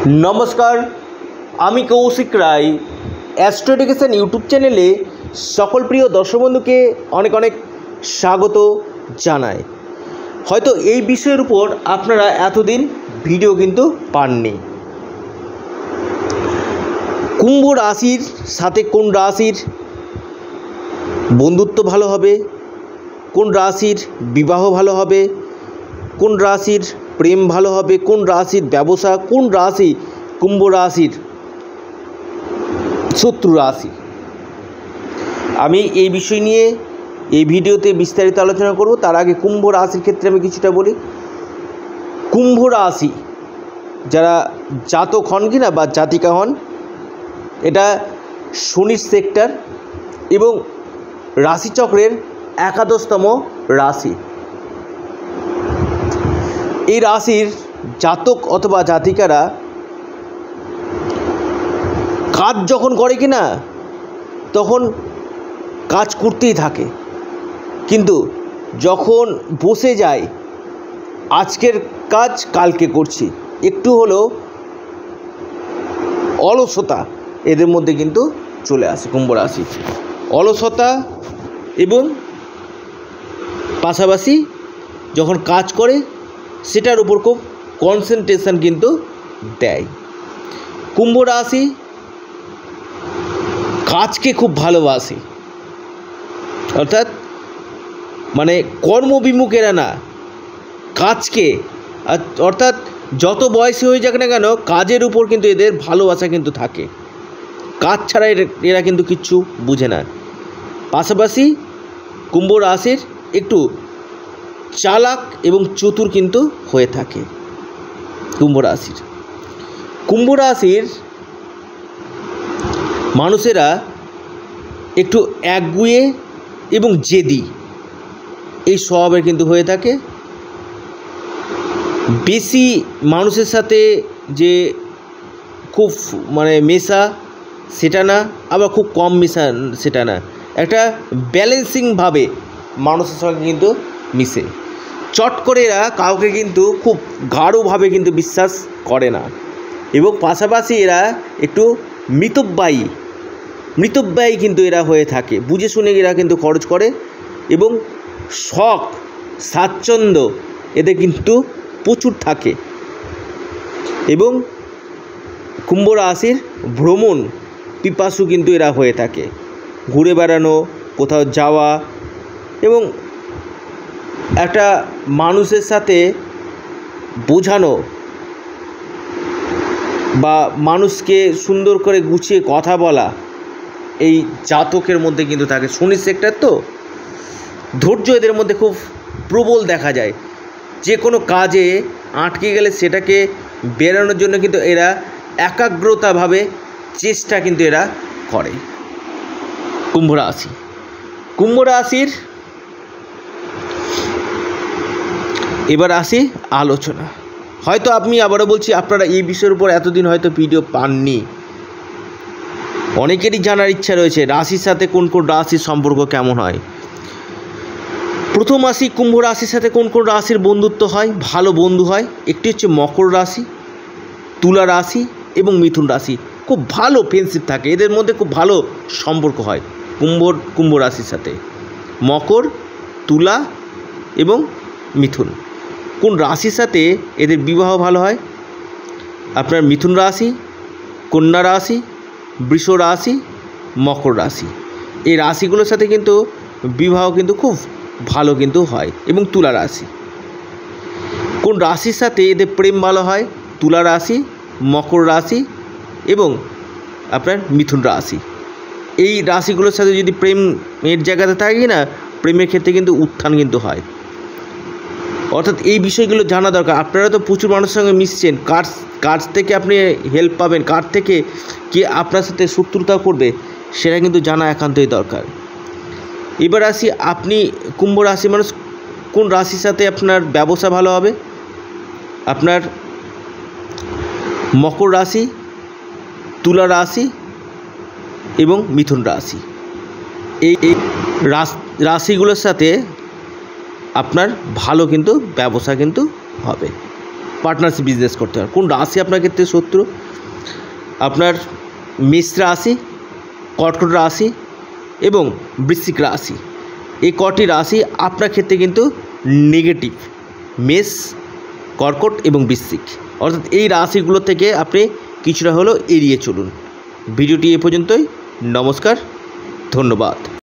नमस्कार आमी Koushik Roy astro education YouTube चैनेले सकल प्रिय दर्शक बंधु के अनेक अनेक स्वागत जानाई। हयतो এই বিষয়ের উপর আপনারা এতদিন ভিডিও কিন্তু পাননি। কুম্ভ রাশির সাথে কোন রাশির বন্ধুত্ব ভালো হবে, কোন রাশির বিবাহ ভালো হবে, কোন রাশির প্রেম ভালো হবে, কোন রাশির ব্যবসা, কোন রাশি কুম্ভ রাশির শত্রু রাশি, আমি এই বিষয় নিয়ে এই ভিডিওতে বিস্তারিত আলোচনা করব। তার আগে কুম্ভ রাশির ক্ষেত্রে আমি কিছুটা বলি। কুম্ভ রাশি যারা জাতক হন কিনা বা জাতিকা হন, এটা শনির সেক্টর এবং রাশিচক্রের একাদশতম রাশি। এই রাশির জাতক অথবা জাতিকারা কাজ যখন করে কিনা তখন কাজ করতেই থাকে, কিন্তু যখন বসে যায় আজকের কাজ কালকে করছি, একটু হলেও অলসতা এদের মধ্যে কিন্তু চলে আসে। কুম্ভ রাশি অলসতা এবং পাশাপাশি যখন কাজ করে সেটার উপর খুব কনসেন্ট্রেশন কিন্তু দেয়। কুম্ভ রাশি কাজকে খুব ভালোবাসে, অর্থাৎ মানে কর্মবিমুখেরা না, কাজকে, অর্থাৎ যত বয়সী হয়ে যাক না কেন কাজের উপর কিন্তু এদের ভালোবাসা কিন্তু থাকে। কাজ ছাড়া এরা কিন্তু কিচ্ছু বুঝে না। পাশাপাশি কুম্ভ রাশির একটু চালাক এবং চতুর কিন্তু হয়ে থাকে। কুম্ভ রাশির মানুষেরা একটু একগুঁয়ে এবং জেদি এই স্বভাবের কিন্তু হয়ে থাকে। বেশি মানুষের সাথে যে খুব মানে মেশা সেটা না, আবার খুব কম মেশা সেটা না, একটা ব্যালেন্সিংভাবে মানুষের সঙ্গে কিন্তু মিশে। চট করে এরা কাউকে কিন্তু খুব গাঢ়ভাবে কিন্তু বিশ্বাস করে না, এবং পাশাপাশি এরা একটু মিতব্যয়ী কিন্তু এরা হয়ে থাকে। বুঝে শুনে এরা কিন্তু খরচ করে, এবং শখ স্বাচ্ছন্দ্য এদের কিন্তু প্রচুর থাকে। এবং কুম্ভ রাশির ভ্রমণ পিপাসু কিন্তু এরা হয়ে থাকে। ঘুরে বেড়ানো, কোথাও যাওয়া, এবং একটা মানুষের সাথে বোঝানো বা মানুষকে সুন্দর করে গুছিয়ে কথা বলা, এই জাতকের মধ্যে কিন্তু থাকে। শনি সেক্টর তো ধৈর্য এদের মধ্যে খুব প্রবল দেখা যায়। যে কোনো কাজে আটকে গেলে সেটাকে বেরানোর জন্য কিন্তু এরা একাগ্রতাভাবে চেষ্টা কিন্তু এরা করে। কুম্ভ রাশির এবার আসি আলোচনা। হয়তো আমি আবারও বলছি, আপনারা এই বিষয়ের উপর এতদিন হয়তো ভিডিও পাননি। অনেকেরই জানার ইচ্ছা রয়েছে রাশির সাথে কোন কোন রাশির সম্পর্ক কেমন হয়। প্রথম আসি কুম্ভ রাশির সাথে কোন কোন রাশির বন্ধুত্ব হয়, ভালো বন্ধু হয়। একটি হচ্ছে মকর রাশি, তুলা রাশি এবং মিথুন রাশি। খুব ভালো ফ্রেন্ডশিপ থাকে এদের মধ্যে, খুব ভালো সম্পর্ক হয় কুম্ভ রাশির সাথে। মকর, তুলা এবং মিথুন। কোন রাশির সাথে এদের বিবাহ ভালো হয়? আপনার মিথুন রাশি, কন্যা রাশি, বৃষ রাশি, মকর রাশি, এই রাশিগুলোর সাথে কিন্তু বিবাহ কিন্তু খুব ভালো কিন্তু হয়। এবং তুলা রাশি। কোন রাশির সাথে এদের প্রেম ভালো হয়? তুলা রাশি, মকর রাশি এবং আপনার মিথুন রাশি। এই রাশিগুলোর সাথে যদি প্রেমের জায়গাতে থাকে না, প্রেমের ক্ষেত্রে কিন্তু উত্থান কিন্তু হয়। অর্থাৎ এই বিষয়গুলো জানা দরকার। আপনারা তো প্রচুর মানুষের সঙ্গে মিশছেন, কার থেকে আপনি হেল্প পাবেন, কার থেকে কে আপনার সাথে শত্রুতা করবে, সেটা কিন্তু জানা একান্তই দরকার। এবার আসি, আপনি কুম্ভ রাশি মানুষ কোন রাশির সাথে আপনার ব্যবসা ভালো হবে? আপনার মকর রাশি, তুলা রাশি এবং মিথুন রাশি, এই রাশিগুলোর সাথে আপনার ভালো কিন্তু ব্যবসা কিন্তু হবে। পার্টনারশিপ বিজনেস করতে হয়। কোন রাশি আপনার ক্ষেত্রে শত্রু? আপনার মেষ রাশি, কর্কট রাশি এবং বৃশ্চিক রাশি। এই কটি রাশি আপনার ক্ষেত্রে কিন্তু নেগেটিভ, মেষ, কর্কট এবং বৃশ্চিক, অর্থাৎ এই রাশিগুলো থেকে আপনি কিছুটা হলেও এড়িয়ে চলুন। ভিডিওটি এ পর্যন্তই। নমস্কার, ধন্যবাদ।